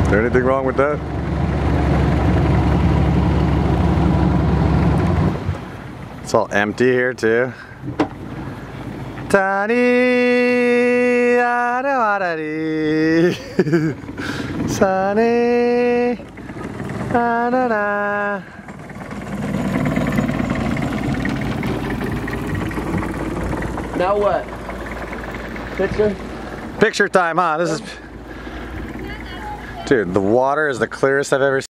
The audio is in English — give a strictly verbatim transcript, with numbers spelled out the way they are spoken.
there anything wrong with that? It's all empty here too. Tani Sunny na. Now what? Picture? Picture time, huh? This is, dude, the water is the clearest I've ever seen.